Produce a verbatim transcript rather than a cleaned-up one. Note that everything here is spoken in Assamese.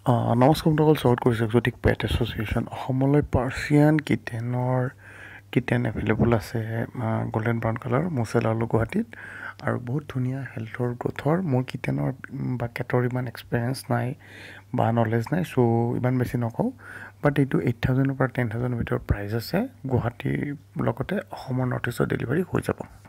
Uh, নমস্কাৰ বন্ধুসকল স্বাগত কৰিছোঁ এক্সোটিক পেট এছ'চিয়েশ্যন অসমলৈ পাৰ্চিয়ান কিটেনৰ কিটেন এভেইলেবল আছে গল্ডেন ব্ৰাউন কালাৰ মোচেলালো গুৱাহাটীত আৰু বহুত ধুনীয়া হেল্থৰ গ্ৰ'থৰ মোৰ কিটেনৰ বা কেটৰ ইমান এক্সপিৰিয়েঞ্চ নাই বা নলেজ নাই চ' ইমান বেছি নকওঁ বাট এইটো এইট থাউজেণ্ডৰ পৰা টেন থাউজেণ্ডৰ ভিতৰত প্ৰাইচ আছে গুৱাহাটীৰ লগতে অসমৰ নৰ্থ ইষ্টৰ ডেলিভাৰী হৈ যাব